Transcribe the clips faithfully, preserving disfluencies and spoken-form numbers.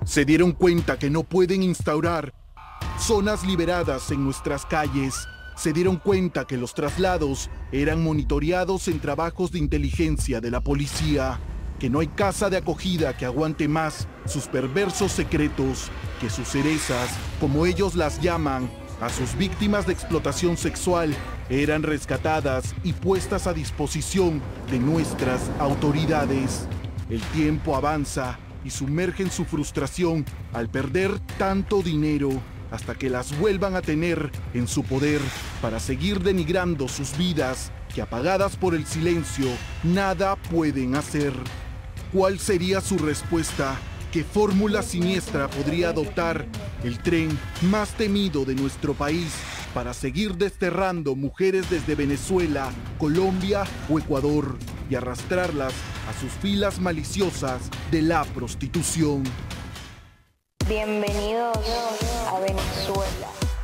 Se dieron cuenta que no pueden instaurar zonas liberadas en nuestras calles. Se dieron cuenta que los traslados eran monitoreados en trabajos de inteligencia de la policía, que no hay casa de acogida que aguante más sus perversos secretos, que sus cerezas, como ellos las llaman, a sus víctimas de explotación sexual, eran rescatadas y puestas a disposición de nuestras autoridades. El tiempo avanza y sumergen su frustración al perder tanto dinero, hasta que las vuelvan a tener en su poder para seguir denigrando sus vidas, que apagadas por el silencio, nada pueden hacer. ¿Cuál sería su respuesta? ¿Qué fórmula siniestra podría adoptar el tren más temido de nuestro país para seguir desterrando mujeres desde Venezuela, Colombia o Ecuador y arrastrarlas a sus filas maliciosas de la prostitución? Bienvenidos a Venezuela.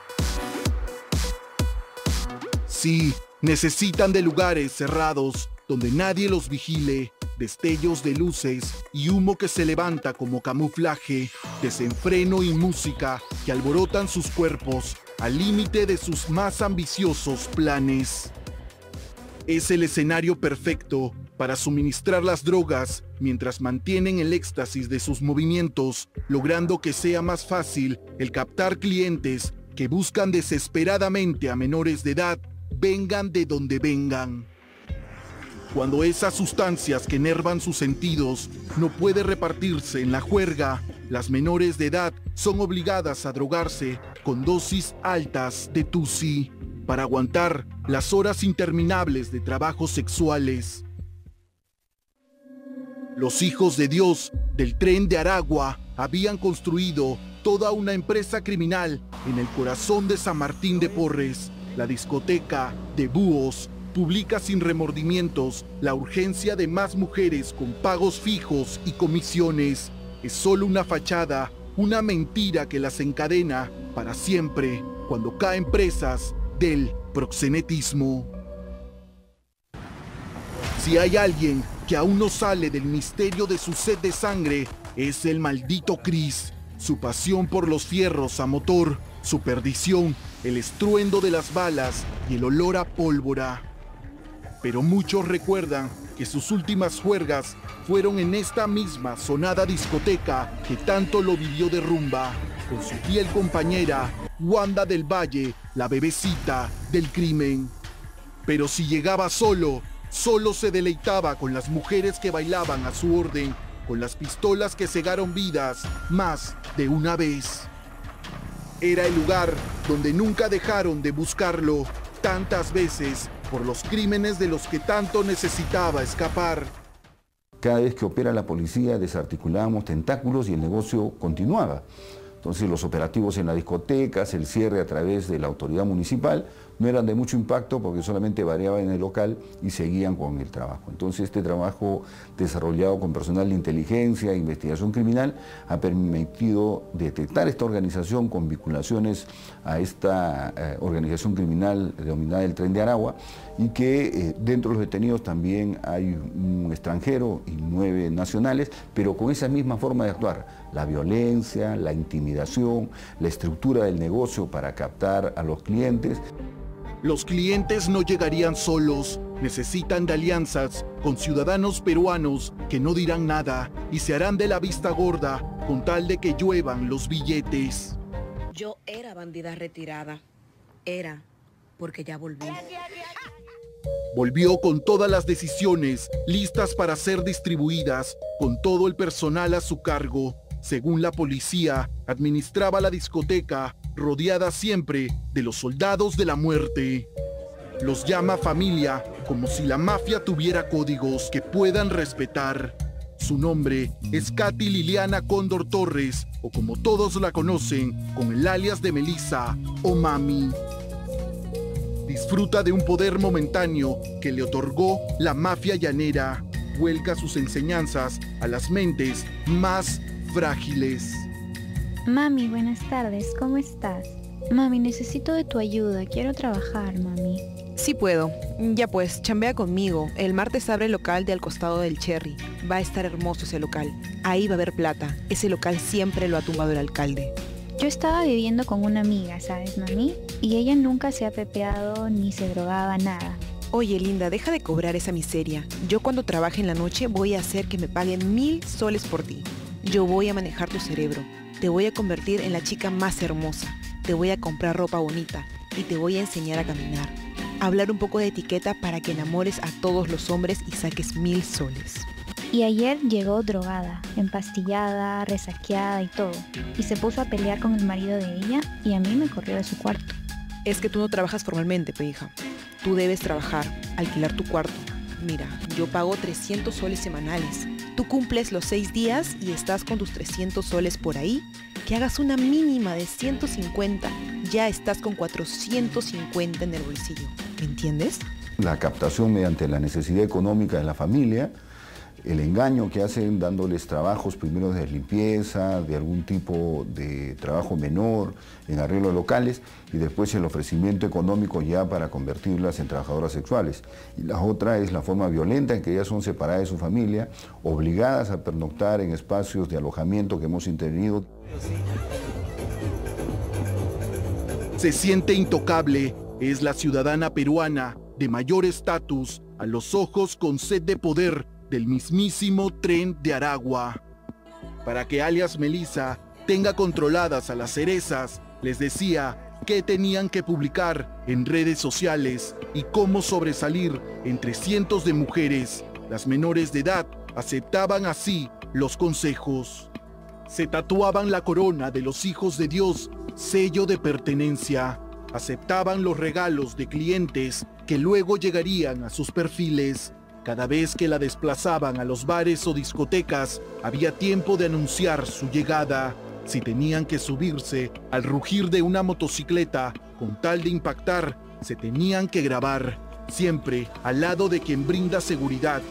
Sí, necesitan de lugares cerrados donde nadie los vigile, destellos de luces y humo que se levanta como camuflaje, desenfreno y música que alborotan sus cuerpos al límite de sus más ambiciosos planes. Es el escenario perfecto para suministrar las drogas mientras mantienen el éxtasis de sus movimientos, logrando que sea más fácil el captar clientes que buscan desesperadamente a menores de edad, vengan de donde vengan. Cuando esas sustancias que enervan sus sentidos no puede repartirse en la juerga, las menores de edad son obligadas a drogarse con dosis altas de tusi para aguantar las horas interminables de trabajos sexuales. Los hijos de Dios del Tren de Aragua habían construido toda una empresa criminal en el corazón de San Martín de Porres. La discoteca de Búhos publica sin remordimientos la urgencia de más mujeres con pagos fijos y comisiones. Es solo una fachada, una mentira que las encadena para siempre cuando caen presas del proxenetismo. Si hay alguien que aún no sale del misterio de su sed de sangre, es el maldito Cris. Su pasión por los fierros a motor, su perdición, el estruendo de las balas y el olor a pólvora. Pero muchos recuerdan que sus últimas juergas fueron en esta misma sonada discoteca que tanto lo vivió de rumba, con su fiel compañera, Wanda del Valle, la bebecita del crimen. Pero si llegaba solo, solo se deleitaba con las mujeres que bailaban a su orden, con las pistolas que cegaron vidas más de una vez. Era el lugar donde nunca dejaron de buscarlo, tantas veces por los crímenes de los que tanto necesitaba escapar. Cada vez que opera la policía desarticulábamos tentáculos y el negocio continuaba. Entonces los operativos en las discotecas, el cierre a través de la autoridad municipal, no eran de mucho impacto porque solamente variaban en el local y seguían con el trabajo. Entonces este trabajo desarrollado con personal de inteligencia e investigación criminal ha permitido detectar esta organización con vinculaciones a esta eh, organización criminal denominada el Tren de Aragua, y que eh, dentro de los detenidos también hay un extranjero y nueve nacionales, pero con esa misma forma de actuar. La violencia, la intimidación, la estructura del negocio para captar a los clientes. Los clientes no llegarían solos, necesitan de alianzas con ciudadanos peruanos que no dirán nada y se harán de la vista gorda con tal de que lluevan los billetes. Yo era bandida retirada, era porque ya volví. Volvió con todas las decisiones listas para ser distribuidas, con todo el personal a su cargo. Según la policía, administraba la discoteca, rodeada siempre de los soldados de la muerte. Los llama familia, como si la mafia tuviera códigos que puedan respetar. Su nombre es Katy Liliana Cóndor Torres, o como todos la conocen, con el alias de Melissa o Mami. Disfruta de un poder momentáneo que le otorgó la mafia llanera. Vuelca sus enseñanzas a las mentes más frágiles. Mami, buenas tardes, ¿cómo estás? Mami, necesito de tu ayuda, quiero trabajar, mami. Sí puedo. Ya pues, chambea conmigo. El martes abre el local de al costado del Cherry. Va a estar hermoso ese local. Ahí va a haber plata. Ese local siempre lo ha tumbado el alcalde. Yo estaba viviendo con una amiga, ¿sabes, mami? Y ella nunca se ha pepeado ni se drogaba nada. Oye, linda, deja de cobrar esa miseria. Yo cuando trabaje en la noche voy a hacer que me paguen mil soles por ti. Yo voy a manejar tu cerebro. Te voy a convertir en la chica más hermosa. Te voy a comprar ropa bonita y te voy a enseñar a caminar. Hablar un poco de etiqueta para que enamores a todos los hombres y saques mil soles. Y ayer llegó drogada, empastillada, resaqueada y todo. Y se puso a pelear con el marido de ella y a mí me corrió de su cuarto. Es que tú no trabajas formalmente, pe hija. Tú debes trabajar, alquilar tu cuarto. Mira, yo pago trescientos soles semanales. Tú cumples los seis días y estás con tus trescientos soles por ahí. Que hagas una mínima de ciento cincuenta, ya estás con cuatrocientos cincuenta en el bolsillo. ¿Me entiendes? La captación mediante la necesidad económica de la familia, el engaño que hacen dándoles trabajos primero de limpieza, de algún tipo de trabajo menor, en arreglos locales, y después el ofrecimiento económico ya para convertirlas en trabajadoras sexuales. Y la otra es la forma violenta en que ellas son separadas de su familia, obligadas a pernoctar en espacios de alojamiento que hemos intervenido. Se siente intocable, es la ciudadana peruana de mayor estatus a los ojos con sed de poder del mismísimo Tren de Aragua. Para que alias Melissa tenga controladas a las cerezas, les decía qué tenían que publicar en redes sociales y cómo sobresalir entre cientos de mujeres. Las menores de edad aceptaban así los consejos. Se tatuaban la corona de los hijos de Dios, sello de pertenencia. Aceptaban los regalos de clientes que luego llegarían a sus perfiles. Cada vez que la desplazaban a los bares o discotecas, había tiempo de anunciar su llegada. Si tenían que subirse al rugir de una motocicleta, con tal de impactar, se tenían que grabar, siempre al lado de quien brinda seguridad.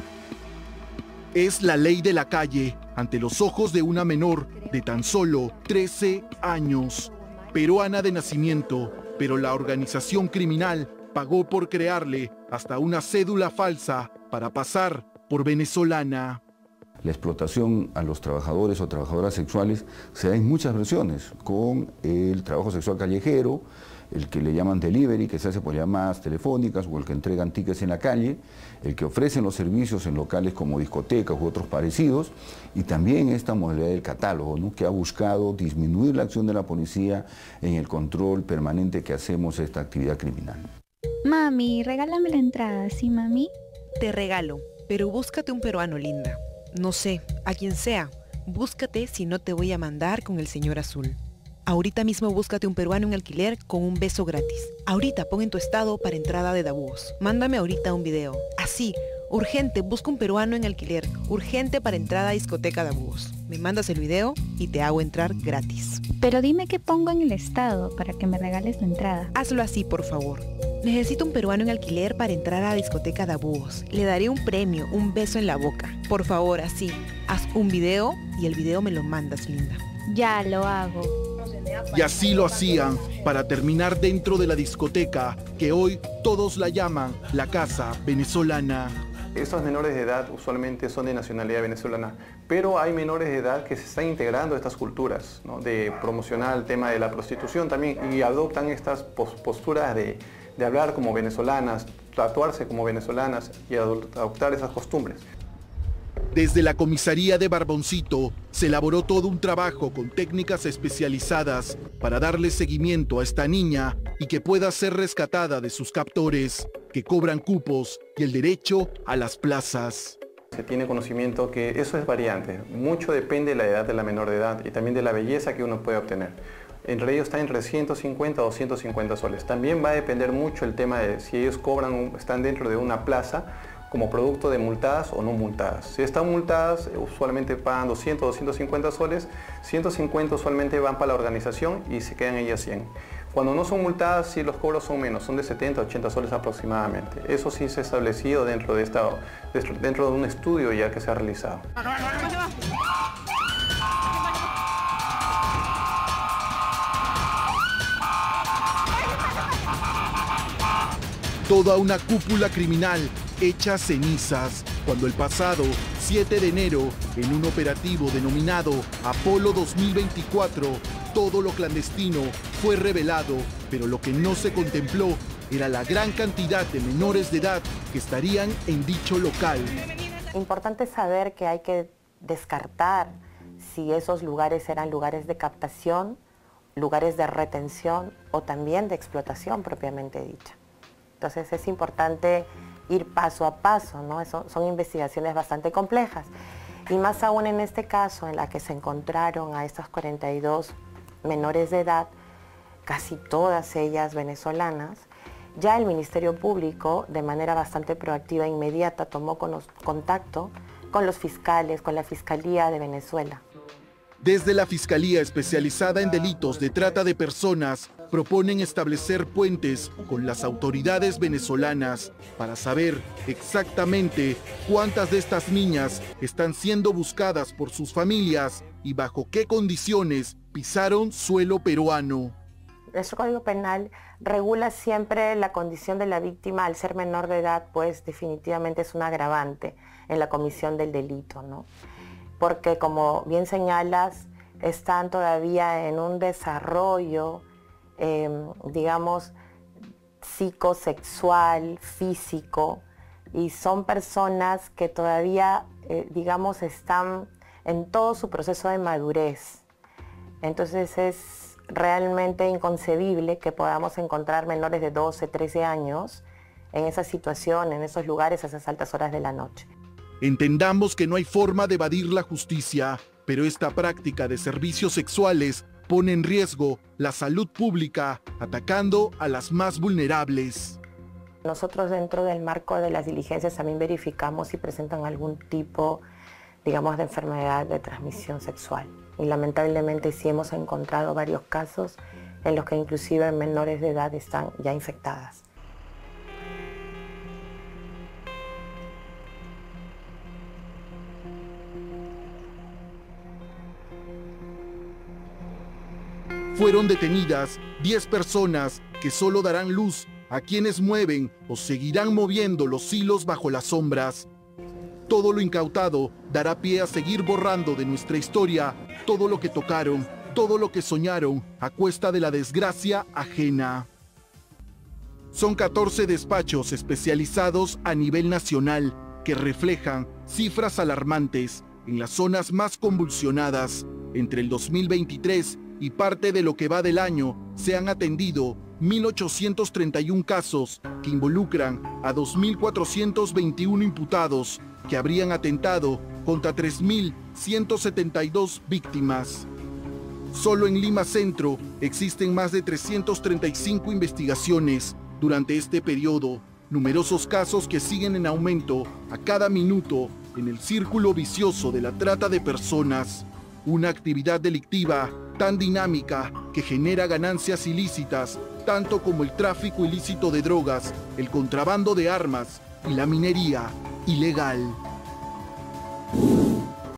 Es la ley de la calle, ante los ojos de una menor de tan solo trece años. Peruana de nacimiento, pero la organización criminal pagó por crearle hasta una cédula falsa para pasar por venezolana. La explotación a los trabajadores o trabajadoras sexuales se da en muchas versiones, con el trabajo sexual callejero, el que le llaman delivery, que se hace por llamadas telefónicas, o el que entregan tickets en la calle, el que ofrecen los servicios en locales como discotecas u otros parecidos, y también esta modalidad del catálogo, ¿no?, que ha buscado disminuir la acción de la policía en el control permanente que hacemos de esta actividad criminal. Mami, regálame la entrada, ¿sí, mami? Te regalo, pero búscate un peruano, linda. No sé, a quien sea. Búscate, si no te voy a mandar con el señor azul. Ahorita mismo búscate un peruano en alquiler con un beso gratis. Ahorita pon en tu estado para entrada de Davos. Mándame ahorita un video. Así, urgente, busca un peruano en alquiler. Urgente para entrada a discoteca Davos. Me mandas el video y te hago entrar gratis. Pero dime qué pongo en el estado para que me regales la entrada. Hazlo así, por favor. Necesito un peruano en alquiler para entrar a la discoteca Davos. Le daré un premio, un beso en la boca. Por favor, así. Haz un video y el video me lo mandas, linda. Ya lo hago. Y así lo hacían para terminar dentro de la discoteca, que hoy todos la llaman la Casa Venezolana. Estos menores de edad usualmente son de nacionalidad venezolana, pero hay menores de edad que se están integrando a estas culturas, ¿no?, de promocionar el tema de la prostitución también, y adoptan estas posturas de, de hablar como venezolanas, tatuarse como venezolanas y adoptar esas costumbres. Desde la comisaría de Barboncito se elaboró todo un trabajo con técnicas especializadas para darle seguimiento a esta niña y que pueda ser rescatada de sus captores, que cobran cupos y el derecho a las plazas. Se tiene conocimiento que eso es variante, mucho depende de la edad de la menor de edad y también de la belleza que uno puede obtener. Entre ellos está entre ciento cincuenta a doscientos cincuenta soles. También va a depender mucho el tema de si ellos cobran, están dentro de una plaza, como producto de multadas o no multadas. Si están multadas, usualmente pagan doscientos, doscientos cincuenta soles, ciento cincuenta usualmente van para la organización y se quedan ellas cien. Cuando no son multadas, sí, los cobros son menos, son de setenta, ochenta soles aproximadamente. Eso sí se ha establecido dentro de, esta, dentro de un estudio ya que se ha realizado. Toda una cúpula criminal hecha cenizas cuando el pasado siete de enero, en un operativo denominado Apolo dos mil veinticuatro, todo lo clandestino fue revelado, pero lo que no se contempló era la gran cantidad de menores de edad que estarían en dicho local. Importante saber que hay que descartar si esos lugares eran lugares de captación, lugares de retención o también de explotación propiamente dicha. Entonces es importante ir paso a paso, ¿no? Eso, son investigaciones bastante complejas. Y más aún en este caso, en la que se encontraron a estas cuarenta y dos menores de edad, casi todas ellas venezolanas, ya el Ministerio Público, de manera bastante proactiva e inmediata, tomó con los, contacto con los fiscales, con la Fiscalía de Venezuela. Desde la Fiscalía Especializada en Delitos de Trata de Personas, proponen establecer puentes con las autoridades venezolanas para saber exactamente cuántas de estas niñas están siendo buscadas por sus familias y bajo qué condiciones pisaron suelo peruano. Nuestro Código Penal regula siempre la condición de la víctima al ser menor de edad, pues definitivamente es un agravante en la comisión del delito, ¿no? Porque como bien señalas, están todavía en un desarrollo, eh, digamos, psicosexual, físico, y son personas que todavía, eh, digamos, están en todo su proceso de madurez. Entonces es realmente inconcebible que podamos encontrar menores de doce, trece años en esa situación, en esos lugares a esas altas horas de la noche. Entendamos que no hay forma de evadir la justicia, pero esta práctica de servicios sexuales pone en riesgo la salud pública, atacando a las más vulnerables. Nosotros dentro del marco de las diligencias también verificamos si presentan algún tipo, digamos, de enfermedad de transmisión sexual. Y lamentablemente sí hemos encontrado varios casos en los que inclusive menores de edad están ya infectadas. Fueron detenidas diez personas que solo darán luz a quienes mueven o seguirán moviendo los hilos bajo las sombras. Todo lo incautado dará pie a seguir borrando de nuestra historia todo lo que tocaron, todo lo que soñaron a cuesta de la desgracia ajena. Son catorce despachos especializados a nivel nacional que reflejan cifras alarmantes en las zonas más convulsionadas. Entre el dos mil veintitrés y parte de lo que va del año, se han atendido mil ochocientos treinta y uno casos que involucran a dos mil cuatrocientos veintiuno imputados que habrían atentado contra tres mil ciento setenta y dos víctimas. Solo en Lima Centro existen más de trescientas treinta y cinco investigaciones durante este periodo, numerosos casos que siguen en aumento a cada minuto en el círculo vicioso de la trata de personas, una actividad delictiva tan dinámica que genera ganancias ilícitas, tanto como el tráfico ilícito de drogas, el contrabando de armas y la minería ilegal.